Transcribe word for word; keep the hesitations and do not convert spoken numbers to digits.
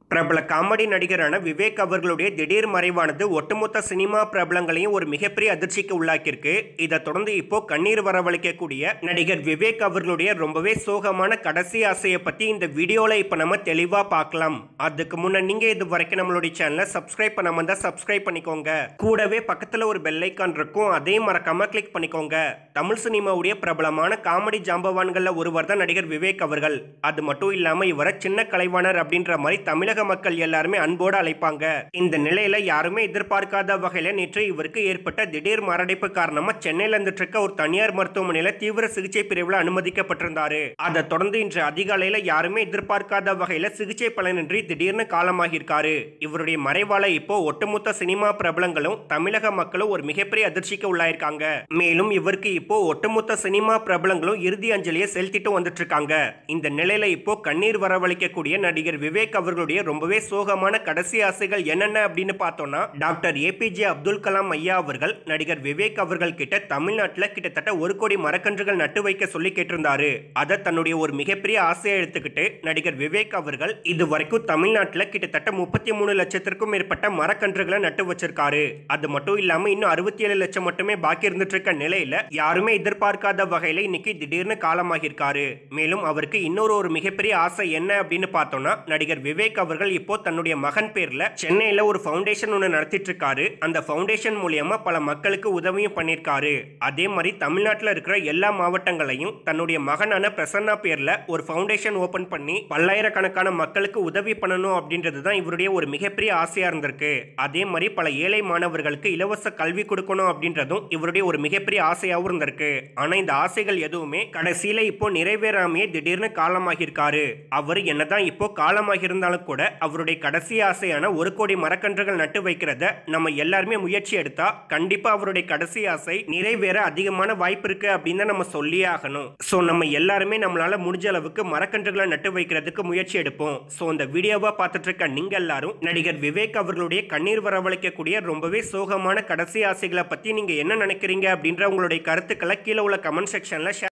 பிரபல காமெடி நடிகரான விவேக் அவர்களுடைய திடீர் மறைவானது ஒட்டுமொத்த சினிமா பிரபலங்களையும் ஒரு மிகப்பெரிய அதிர்ச்சிக்கு உள்ளாக்கியிருக்கு. இதை தொடர்ந்து இப்போ கண்ணீர் வரவழைக்கக்கூடிய நடிகர் விவேக் அவர்களுடைய ரொம்பவே சோகமான கடைசி ஆசையை பத்தி இந்த வீடியோல இப்ப நம்ம தெளிவா பார்க்கலாம். அதுக்கு முன்ன நீங்க இது வரைக்கும் நம்மளுடைய சேனலை சப்ஸ்கிரைப் பண்ணாம இருந்தா சப்ஸ்கிரைப் பண்ணிக்கோங்க. கூடவே பக்கத்துல ஒரு பெல் ஐக்கான் இருக்கும், அதையும் மறக்காம கிளிக் பண்ணிக்கோங்க. தமிழ் சினிமாவுடைய பிரபலமான காமெடி ஜாம்பவான்கள்ல ஒருவர் தான் நடிகர் விவேக் அவர்கள். அது மட்டும் இல்லாம இவரை சின்ன கலைவாணர் அப்படின்ற மாதிரி தமிழக மக்கள் எல்லாருமே அன்போடு அழைப்பாங்க. இந்த நிலையில யாருமே எதிர்பார்க்காத வகையில நேற்று இவருக்கு ஏற்பட்ட திடீர் மாரடைப்பு காரணமா சென்னையில இருந்துட்டு இருக்க ஒரு தனியார் மருத்துவமனையில தீவிர சிகிச்சை பிரிவில் அனுமதிக்கப்பட்டிருந்தாரு. அதை தொடர்ந்து இன்று அதிகாலையில யாருமே எதிர்பார்க்காத வகையில சிகிச்சை பலனின்றி திடீர்னு காலமாகியிருக்காரு. இவருடைய மறைவால இப்போ ஒட்டுமொத்த சினிமா பிரபலங்களும் தமிழக மக்களும் ஒரு மிகப்பெரிய அதிர்ச்சிக்கு உள்ளாயிருக்காங்க. மேலும் இவருக்கு இப்போ ஒட்டுமொத்த சினிமா பிரபலங்களும் இறுதி அஞ்சலியை செலுத்திட்டு வந்துட்டு இருக்காங்க. இந்த நிலையில இப்போ கண்ணீர் வரவழைக்கக்கூடிய நடிகர் விவேக் அவர்களுடைய ரொம்பவே சோகமான கடைசி ஆசைகள் என்னென்ன அப்படின்னு பார்த்தோம்னா, டாக்டர் ஏபிஜே அப்துல் கலாம் ஐயா அவர்கள் நடிகர் விவேக் அவர்கள் கிட்ட தமிழ்நாட்டில் கிட்டத்தட்ட ஒரு கோடி மரக்கன்றுகள் நட்டு வைக்க சொல்லி கேட்டிருந்தாரு. அதை தன்னுடைய ஒரு மிகப்பெரிய ஆசையை எடுத்துக்கிட்டு நடிகர் விவேக் அவர்கள் இது வரைக்கும் தமிழ்நாட்டில் கிட்டத்தட்ட முப்பத்தி மூணு லட்சத்திற்கும் மேற்பட்ட மரக்கன்றுகளை நட்டு வச்சிருக்காரு. அது மட்டும் இல்லாம இன்னும் அறுபத்தி ஏழு லட்சம் மட்டுமே பாக்கி இருந்துட்டு இருக்க நிலையில யாருமே எதிர்பார்க்காத வகையில இன்னைக்கு திடீர்னு காலமாகியிருக்காரு. மேலும் அவருக்கு இன்னொரு ஒரு மிகப்பெரிய ஆசை என்ன அப்படின்னு பார்த்தோம்னா, நடிகர் விவேக் அவர்கள் இப்போ தன்னுடைய மகன் பேர்ல சென்னையில ஒரு ஃபவுண்டேஷன் ஒன்று நடத்திட்டு இருக்காரு. அந்த ஃபவுண்டேஷன் மூலியமா பல மக்களுக்கு உதவியும் பண்ணிருக்காரு. அதே மாதிரி தமிழ்நாட்டில் இருக்கிற எல்லா மாவட்டங்களையும் தன்னுடைய மகனான பிரசன்னா பேர்ல ஒரு ஃபவுண்டேஷன் ஓபன் பண்ணி பல்லாயிரக்கணக்கான மக்களுக்கு உதவி பண்ணணும் அப்படின்றது தான் இவருடைய ஒரு மிகப்பெரிய ஆசையா இருந்திருக்கு. அதே மாதிரி பல ஏழை மாணவர்களுக்கு இலவச கல்வி கொடுக்கணும் அப்படின்றதும் இவருடைய ஒரு மிகப்பெரிய ஆசையாகவும் இருந்திருக்கு. ஆனா இந்த ஆசைகள் எதுவுமே கடைசியில இப்போ நிறைவேறாமையே திடீர்னு காலமாகியிருக்காரு. அவர் என்னதான் இப்போ காலமாகி இருந்தாலும் கூட அவருடைய கடைசி ஆசையான ஒரு கோடி மரக்கன்றுகள் நட்டு வைக்கிறத நம்ம எல்லாருமே முயற்சி எடுத்தா கண்டிப்பா அவருடைய கடைசி ஆசை நிறைவேற அதிகமான வாய்ப்பு இருக்கு அப்படின்னு நம்ம சொல்லியே ஆகணும். சோ நம்ம எல்லாருமே நம்மளால முடிஞ்ச அளவுக்கு மரக்கன்றுகளை நட்டு வைக்கிறதுக்கு முயற்சி எடுப்போம். சோ இந்த வீடியோவா பார்த்துட்டு இருக்க நீங்க எல்லாரும் நடிகர் விவேக் அவர்களுடைய கண்ணீர் வரவழைக்கக்கூடிய ரொம்பவே சோகமான கடைசி ஆசைகளை பத்தி நீங்க என்ன நினைக்கிறீங்க அப்படின்ற உங்களுடைய கருத்துக்களை கீழே உள்ள கமெண்ட் செக்ஷன்ல ஷேர்